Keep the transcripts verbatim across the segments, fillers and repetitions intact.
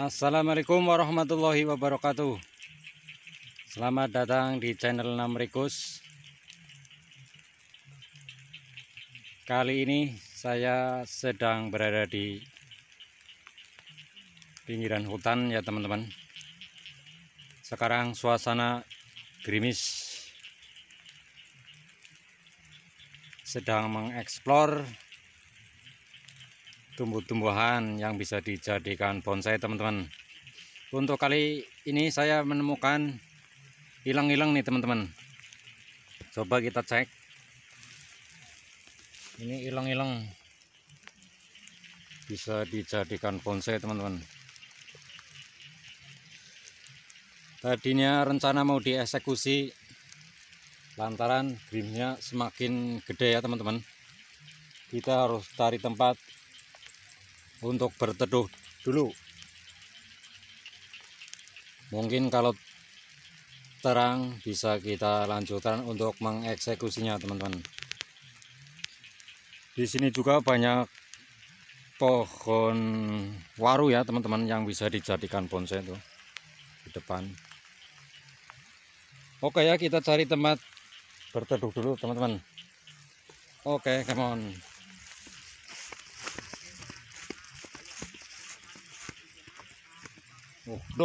Assalamualaikum warahmatullahi wabarakatuh. Selamat datang di channel Nam Rikus. Kali ini saya sedang berada di pinggiran hutan ya teman-teman. Sekarang suasana gerimis, sedang mengeksplor tumbuh-tumbuhan yang bisa dijadikan bonsai teman-teman. Untuk kali ini saya menemukan ilang-ilang nih teman-teman. Coba kita cek. Ini ilang-ilang bisa dijadikan bonsai teman-teman. Tadinya rencana mau dieksekusi lantaran gerimisnya semakin gede ya teman-teman. Kita harus cari tempat untuk berteduh dulu. Mungkin kalau terang bisa kita lanjutkan untuk mengeksekusinya teman-teman. Di sini juga banyak pohon waru ya teman-teman yang bisa dijadikan bonsai tuh di depan. Oke ya, kita cari tempat berteduh dulu teman-teman. Oke, come on. Oh, duk.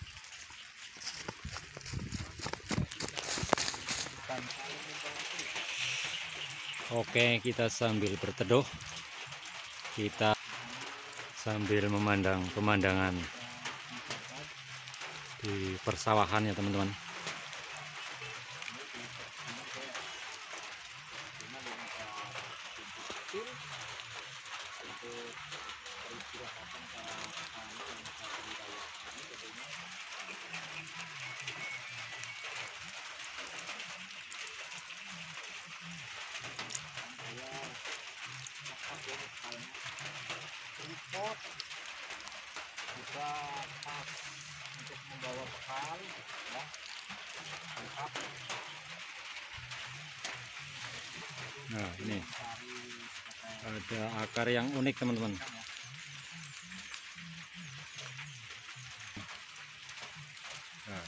Oke, kita sambil berteduh, kita sambil memandang pemandangan di persawahan ya teman-teman. Tripod juga pas untuk membawa bekal ya, lengkap. Nah, ini ada akar yang unik teman-teman. Nah.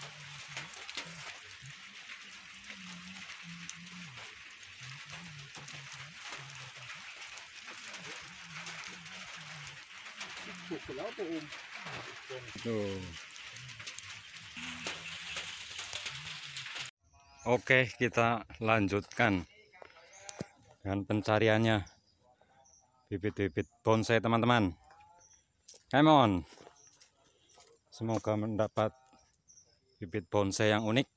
Tuh. Oke, kita lanjutkan dengan pencariannya bibit-bibit bonsai teman-teman. Come on. Semoga mendapat bibit bonsai yang unik.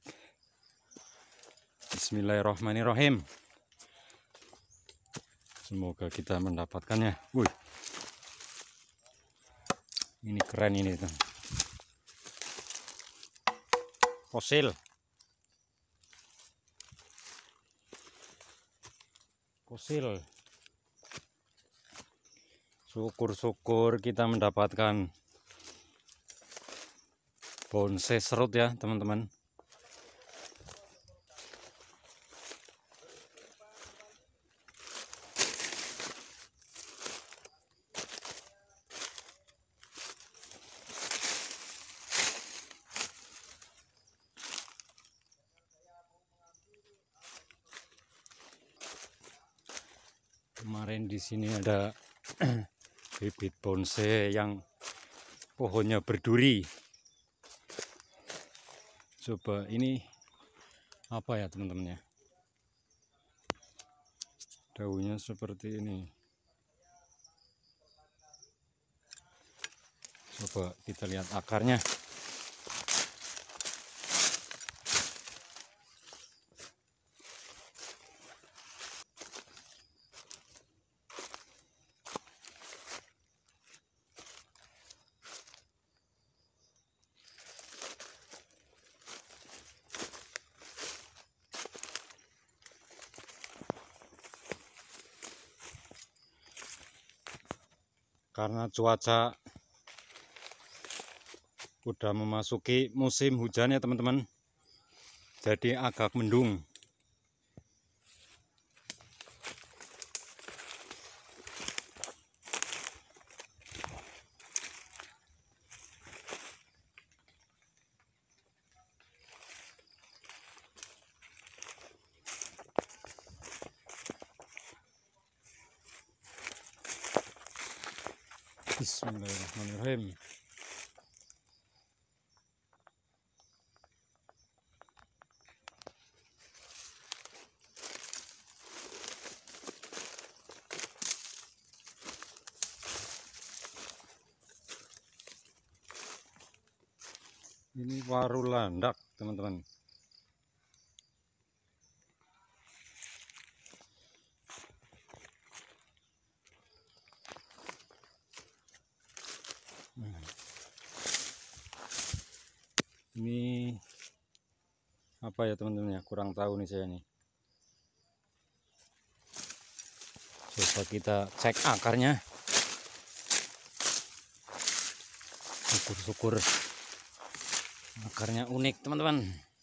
Bismillahirrahmanirrahim. Semoga kita mendapatkannya. Wih. Ini keren ini tuh. Fosil. Fosil. Syukur-syukur kita mendapatkan bonsai serut ya teman-teman. Kemarin di sini ada bibit bonsai yang pohonnya berduri. Coba ini apa ya teman-teman ya? Daunnya seperti ini. Coba kita lihat akarnya. Karena cuaca udah memasuki musim hujan ya teman-teman, jadi agak mendung. Bismillahirrahmanirrahim. Ini waru landak, teman-teman. Nah, ini apa ya teman-teman ya? Kurang tahu nih saya nih. Coba kita cek akarnya. Syukur-syukur akarnya unik, teman-teman.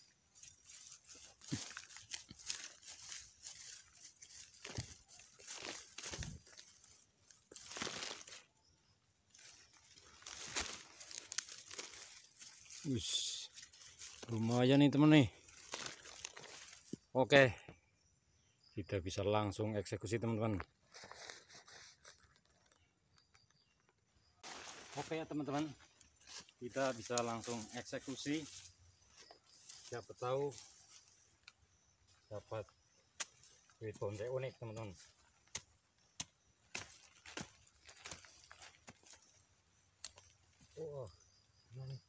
Wis, lumayan nih teman nih. Oke, kita bisa langsung eksekusi, teman-teman. Oke ya teman-teman, kita bisa langsung eksekusi. Siapa tahu dapat duit bonsai unik, teman-teman. Wah, gimana nih?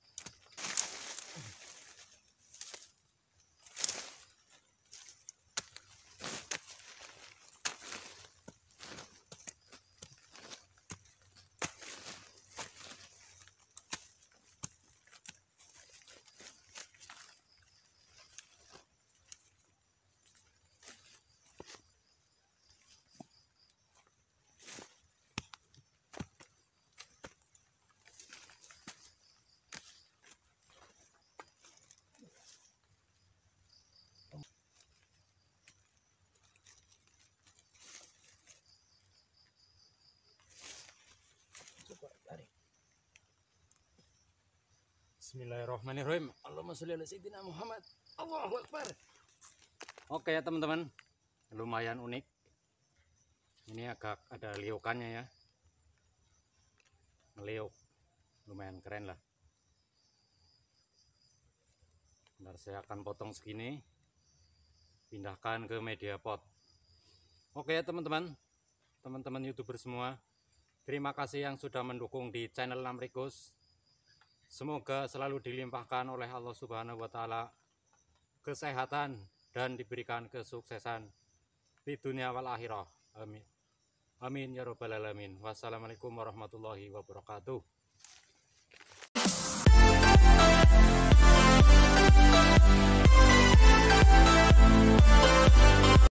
Bismillahirrahmanirrahim. Allahumma sholli ala sayyidina Muhammad. Allahu akbar. Oke ya teman-teman, lumayan unik. Ini agak ada liukannya ya. Meliuk, lumayan keren lah. Bentar, saya akan potong segini, pindahkan ke media pot. Oke ya teman-teman, teman-teman YouTuber semua, terima kasih yang sudah mendukung di channel Namrikus. Semoga selalu dilimpahkan oleh Allah Subhanahu wa Ta'ala kesehatan dan diberikan kesuksesan di dunia wal akhirah. Amin. Amin ya rabbal alamin. Wassalamualaikum warahmatullahi wabarakatuh.